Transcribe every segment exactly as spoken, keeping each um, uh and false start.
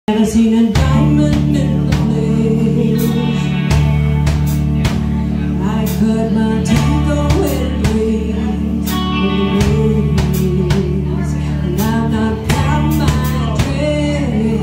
Never seen a diamond in the flesh. I cut my teeth on wedding rings in the movies, and I'm not proud of my dress.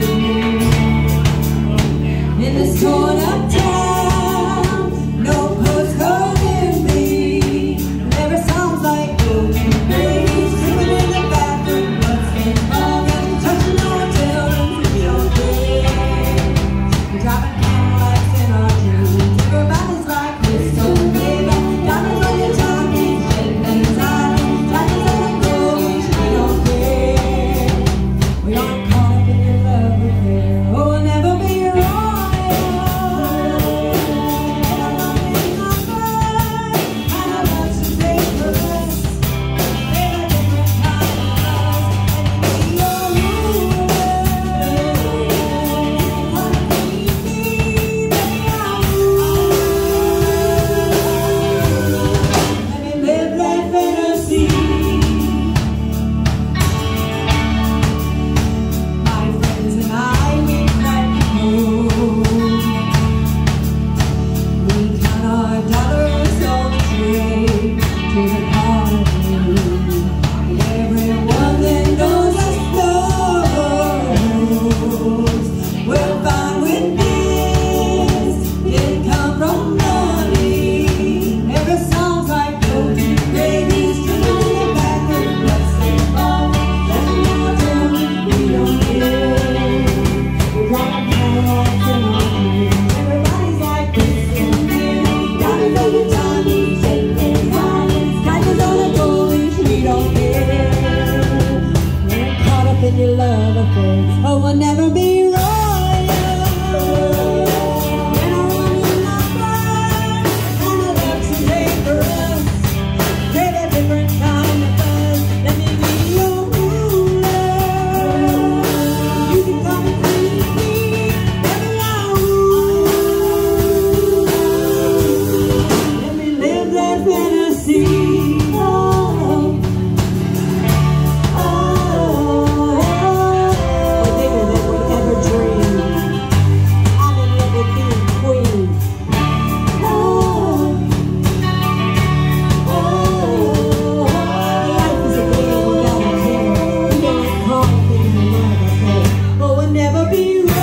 In this torn up town, no postcode in me. Never sounds like broken babies singing in the bathroom. What's been wrong and touching our children with your kids. We're driving Cadillacs in our dreams. Everybody's like this, so baby. Diamonds on your tongue, shit and silence. Diamonds on the gold, we don't care. We aren't caught up in your love affair. Oh, we'll never be wrong. In your love affair, oh, we'll never be royal. When I run in my blood, and I love to take for us, crave a different kind of buzz. Let me be your ruler. You can come and please me, baby, I will. Let me live that fantasy. Never be